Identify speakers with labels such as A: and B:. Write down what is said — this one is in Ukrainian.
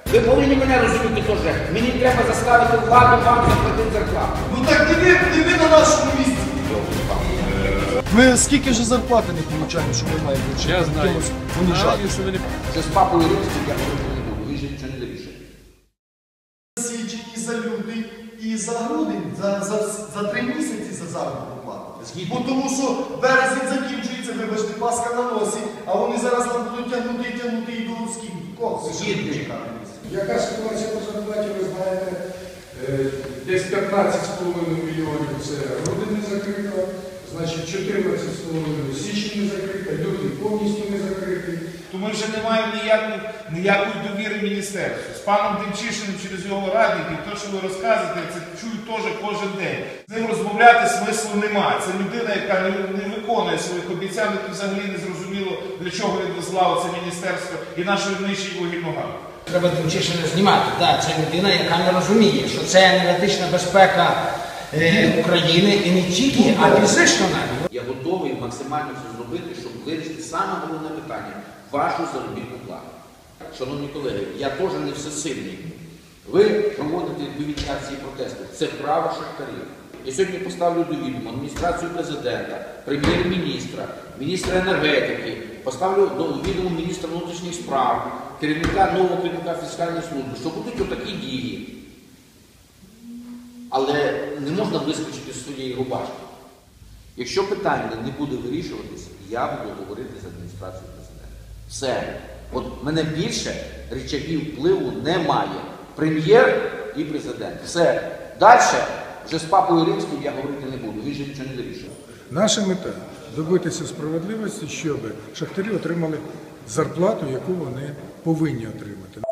A: Ви повинні мене розуміти теж. Мені треба заставити владу вам заплатити зарплату.
B: Ну так не ви на нашому місці. Ми скільки ж зарплати не отримуємо, що ми маємо бути?
C: Я знаю.
A: Що з папою Римським я говорити не буду. Він же нічого не вирішує.
B: Січень, і за лютий, і за грудень, за 3 місяці за заробітну плату. Бо тому що березень закінчується, вибачте, Пасха на носі, а вони зараз нам будуть тягнути і до скільки?
D: Яка ситуація по зарплаті, ви знаєте, десь 15,5 мільйонів це грудень не закрито, значить 14,5 січень не закрито, лютий повністю не закритий.
E: То ми вже не маємо ніякої довіри міністерству. З паном Демчишиним через його радників, те, що ви розказуєте, це чую теж кожен день. З ним розмовляти смислу немає. Це людина, яка не виконує своїх обіцянок і взагалі не зрозуміло, для чого він дозволив це міністерство і нашу нижчу вугільну галузь.
A: Треба Демчишина знімати. Так, це людина, яка не розуміє, що це енергетична безпека України і не тільки, а фізично навіть. Я готовий максимально все зробити, щоб вирішити саме головне питання – вашу заробітну плату. Шановні колеги, я теж не всесильний. Ви проводите відповідні акції протесту. Це право шахтарів. Я сьогодні поставлю до відома адміністрацію президента, прем'єр-міністра, міністра енергетики, поставлю до відома міністра внутрішніх справ, нового керівника фіскальної служби, що будуть отакі дії. Але не можна вискочити з своєї рубашки. Якщо питання не буде вирішуватися, я буду говорити з адміністрацією президента. Все. От мене більше рычагів впливу немає. Прем'єр і президент. Все. Далі вже з папою Римським я говорити не буду. Він же нічого не вирішує.
D: Наша мета – добитися справедливості, щоб шахтарі отримали зарплату, яку вони повинні отримати.